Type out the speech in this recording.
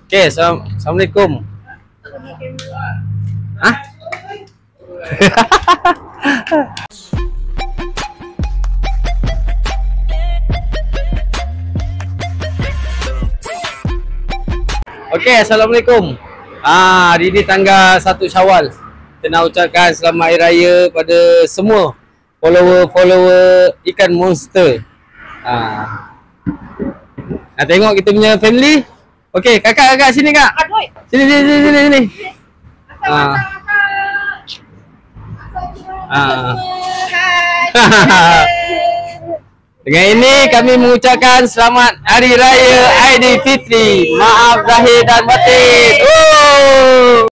Okey, Assalamualaikum. Hah? Okey, Assalamualaikum. Hari ini tanggal 1 Syawal. Kita nak ucapkan selamat Hari Raya pada semua follower ikan monster. Nak tengok kita punya family. Okey, kakak sini kak. Sini. Dengan ini kami mengucapkan selamat Hari Raya Aidilfitri. Maaf zahir dan batin.